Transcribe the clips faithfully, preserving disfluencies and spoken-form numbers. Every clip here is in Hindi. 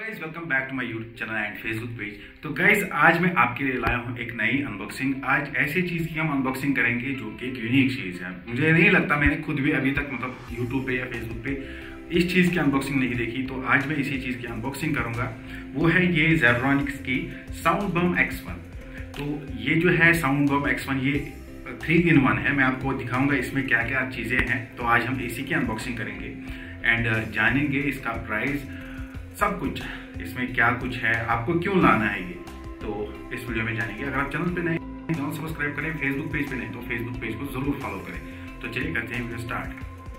Guys welcome back to my YouTube channel and Facebook page. तो गाइज आज मैं आपके लिए लाया हूँ एक नई अनबॉक्सिंग। आज ऐसी चीज़ की हम अनबॉक्सिंग करेंगे जो कि एक यूनिक चीज़ है। मुझे नहीं लगता मैंने खुद भी अभी तक मतलब यूट्यूब पे या फेसबुक पे इस चीज़ की अनबॉक्सिंग नहीं देखी। तो आज मैं इसी चीज़ की अनबॉक्सिंग करूँगा। वो है ये जेब्रॉनिक्स की साउंड बम एक्स वन। तो ये जो है साउंड बम एक्स वन ये थ्री इन वन है। मैं आपको दिखाऊंगा इसमें क्या क्या चीज़ें हैं। तो आज हम इसी की अनबॉक्सिंग करेंगे एंड जानेंगे इसका प्राइस, सब कुछ इसमें क्या कुछ है, आपको क्यों लाना है ये, तो इस वीडियो में जानेंगे। अगर आप चैनल पे नए चैनल सब्सक्राइब करें, फेसबुक पेज पे नहीं तो फेसबुक पेज को जरूर फॉलो करें। तो चलिए करते हैं वीडियो स्टार्ट।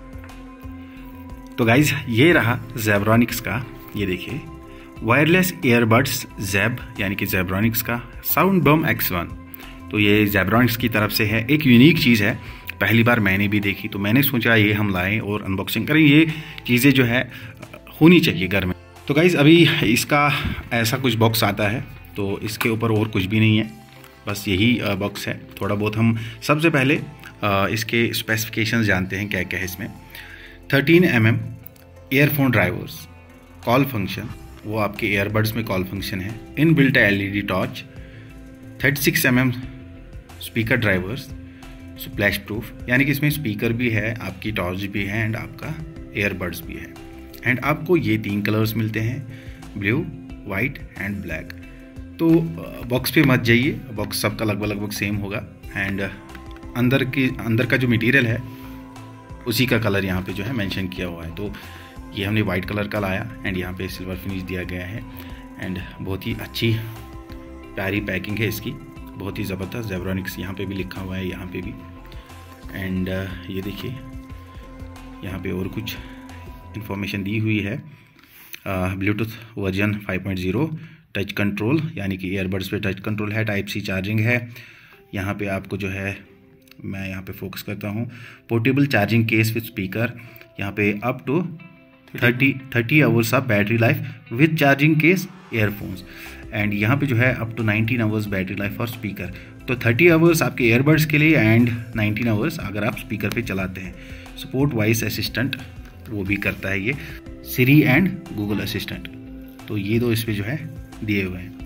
तो गाइज ये रहा जेब्रॉनिक्स का, ये देखिए वायरलेस ईयरबड्स जेब यानी कि जेब्रॉनिक्स का साउंड बम एक्स वन। तो ये जेब्रॉनिक्स की तरफ से है, एक यूनिक चीज़ है, पहली बार मैंने भी देखी। तो मैंने सोचा ये हम लाएं और अनबॉक्सिंग करें। ये चीज़ें जो है होनी चाहिए घर में। तो गाइज़ अभी इसका ऐसा कुछ बॉक्स आता है, तो इसके ऊपर और कुछ भी नहीं है, बस यही बॉक्स है। थोड़ा बहुत हम सबसे पहले इसके स्पेसिफिकेशंस जानते हैं क्या क्या है इसमें। Thirteen M M earphone drivers, call function, वो आपके ईयरबड्स में कॉल फंक्शन है। In built L E D torch, thirty six M M speaker drivers, splash proof यानी कि इसमें स्पीकर भी है, आपकी टॉर्च भी है एंड आपका ईयरबड्स भी है। एंड आपको ये तीन कलर्स मिलते हैं, ब्लू, वाइट एंड ब्लैक। तो बॉक्स पे मत जाइए, बॉक्स सबका लगभग लगभग सेम होगा। एंड अंदर की अंदर का जो मटेरियल है उसी का कलर यहाँ पे जो है मेंशन किया हुआ है। तो ये हमने वाइट कलर का लाया एंड यहाँ पे सिल्वर फिनिश दिया गया है। एंड बहुत ही अच्छी प्यारी पैकिंग है इसकी, बहुत ही ज़बरदस्त। जेब्रॉनिक्स यहाँ पे भी लिखा हुआ है, यहाँ पे भी। एंड ये देखिए यहाँ पे और कुछ इन्फॉर्मेशन दी हुई है। Bluetooth version five point zero, touch control यानी कि ईयरबड्स पे टच कंट्रोल है, टाइप सी चार्जिंग है। यहाँ पे आपको जो है, मैं यहाँ पे फोकस करता हूँ, portable charging case with speaker. यहाँ पे up to thirty thirty hours of battery life with charging case earphones. And यहाँ पे जो है up to nineteen hours battery life for speaker. तो थर्टी आवर्स आपके ईयरबड्स के लिए एंड नाइनटीन आवर्स अगर आप स्पीकर पे चलाते हैं। सपोर्ट वॉइस असिस्टेंट वो भी करता है ये, सिरी एंड गूगल असिस्टेंट। तो ये दो इस पे जो है दिए हुए हैं।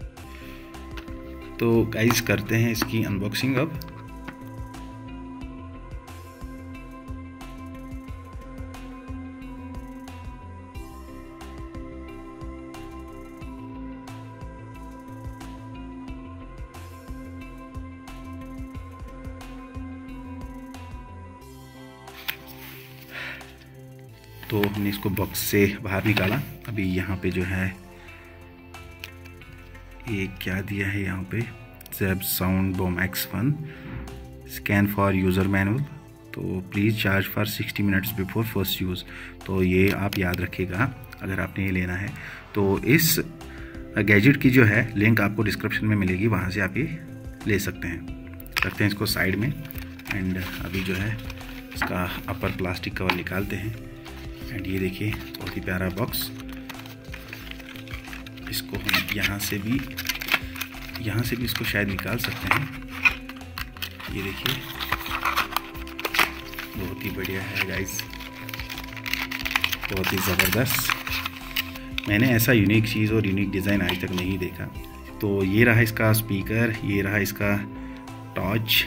तो गाइस करते हैं इसकी अनबॉक्सिंग अब। तो हमने इसको बॉक्स से बाहर निकाला। अभी यहाँ पे जो है ये क्या दिया है, यहाँ पे Zeb sound bomb X one, scan for user manual. तो please charge for sixty minutes before first use. तो ये आप याद रखिएगा अगर आपने ये लेना है। तो इस गैजेट की जो है लिंक आपको डिस्क्रिप्शन में मिलेगी, वहाँ से आप ये ले सकते हैं। रखते हैं इसको साइड में। एंड अभी जो है इसका अपर प्लास्टिक कवर निकालते हैं। एंड ये देखिए बहुत ही प्यारा बॉक्स। इसको हम यहाँ से भी यहाँ से भी इसको शायद निकाल सकते हैं। ये देखिए बहुत ही बढ़िया है गाइस, बहुत ही ज़बरदस्त। मैंने ऐसा यूनिक चीज़ और यूनिक डिज़ाइन आज तक नहीं देखा। तो ये रहा इसका स्पीकर, ये रहा इसका टॉर्च।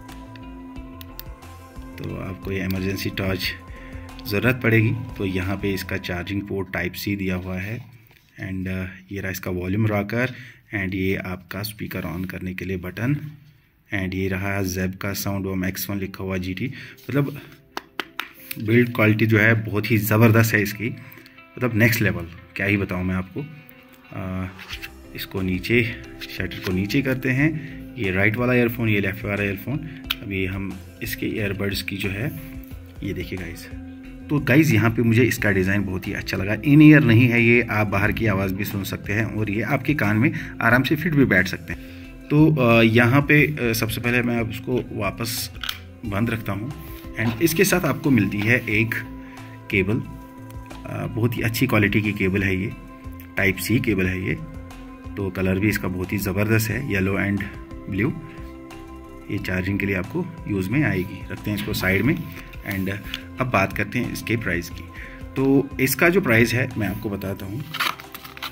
तो आपको ये इमरजेंसी टॉर्च ज़रूरत पड़ेगी तो यहाँ पे इसका चार्जिंग पोर्ट टाइप सी दिया हुआ है। एंड ये रहा इसका वॉल्यूम रॉकर। एंड ये आपका स्पीकर ऑन करने के लिए बटन। एंड ये रहा जेब का साउंड बम एक्स वन लिखा हुआ जी टी। मतलब बिल्ड क्वालिटी जो है बहुत ही ज़बरदस्त है इसकी, मतलब नेक्स्ट लेवल, क्या ही बताऊँ मैं आपको। आ, इसको नीचे, शटर को नीचे करते हैं। ये राइट वाला ईयरफोन, ये लेफ्ट वाला ईयरफोन। अभी हम इसके ईयरबड्स की जो है ये देखिए गाइस। तो गाइज़ यहाँ पे मुझे इसका डिज़ाइन बहुत ही अच्छा लगा। इन ईयर नहीं है ये, आप बाहर की आवाज़ भी सुन सकते हैं और ये आपके कान में आराम से फिट भी बैठ सकते हैं। तो यहाँ पे सबसे पहले मैं अब उसको वापस बंद रखता हूँ। एंड इसके साथ आपको मिलती है एक केबल, बहुत ही अच्छी क्वालिटी की केबल है ये, टाइप सी केबल है ये। तो कलर भी इसका बहुत ही ज़बरदस्त है, येलो एंड ब्लू। ये चार्जिंग के लिए आपको यूज़ में आएगी। रखते हैं इसको साइड में। एंड अब बात करते हैं इसके प्राइस की। तो इसका जो प्राइस है मैं आपको बताता हूँ।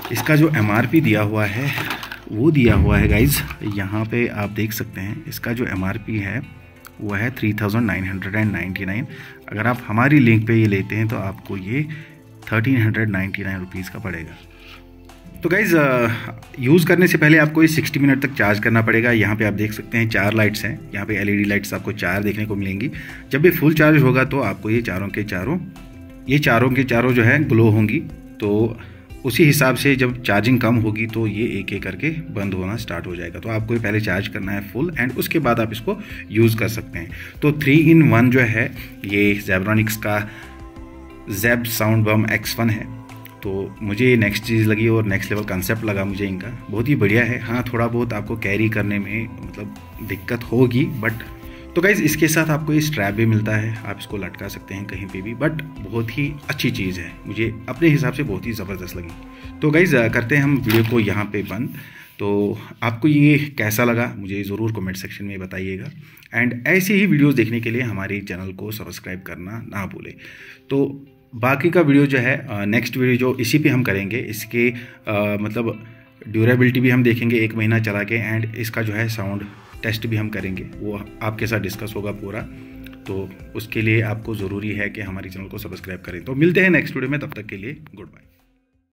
इसका जो एम आर पी दिया हुआ है वो दिया हुआ है गाइज, यहाँ पे आप देख सकते हैं। इसका जो एम आर पी है वो है three thousand nine hundred and ninety nine. अगर आप हमारी लिंक पे ये लेते हैं तो आपको ये thirteen hundred ninety nine rupees का पड़ेगा। तो गाइज़ यूज़ करने से पहले आपको ये सिक्सटी मिनट तक चार्ज करना पड़ेगा। यहाँ पे आप देख सकते हैं चार लाइट्स हैं, यहाँ पे एलईडी लाइट्स आपको चार देखने को मिलेंगी। जब ये फुल चार्ज होगा तो आपको ये चारों के चारों ये चारों के चारों जो है ग्लो होंगी। तो उसी हिसाब से जब चार्जिंग कम होगी तो ये एक एक करके बंद होना स्टार्ट हो जाएगा। तो आपको पहले चार्ज करना है फुल एंड उसके बाद आप इसको यूज़ कर सकते हैं। तो थ्री इन वन जो है ये ज़ेब्रॉनिक्स का Zeb sound bomb X one है। तो मुझे नेक्स्ट चीज़ लगी और नेक्स्ट लेवल कंसेप्ट लगा मुझे इनका, बहुत ही बढ़िया है। हाँ, थोड़ा बहुत आपको कैरी करने में मतलब दिक्कत होगी, बट तो गाइज़ इसके साथ आपको ये स्ट्रैप भी मिलता है, आप इसको लटका सकते हैं कहीं पे भी। बट बहुत ही अच्छी चीज़ है, मुझे अपने हिसाब से बहुत ही ज़बरदस्त लगी। तो गाइज़ करते हैं हम वीडियो को यहाँ पे बंद। तो आपको ये कैसा लगा मुझे ज़रूर कमेंट सेक्शन में बताइएगा। एंड ऐसे ही वीडियोस देखने के लिए हमारे चैनल को सब्सक्राइब करना ना भूलें। तो बाकी का वीडियो जो है नेक्स्ट वीडियो जो इसी पे हम करेंगे, इसके आ, मतलब ड्यूरेबिलिटी भी हम देखेंगे एक महीना चला के, एंड इसका जो है साउंड टेस्ट भी हम करेंगे, वो आपके साथ डिस्कस होगा पूरा। तो उसके लिए आपको ज़रूरी है कि हमारे चैनल को सब्सक्राइब करें। तो मिलते हैं नेक्स्ट वीडियो में, तब तक के लिए गुड बाय।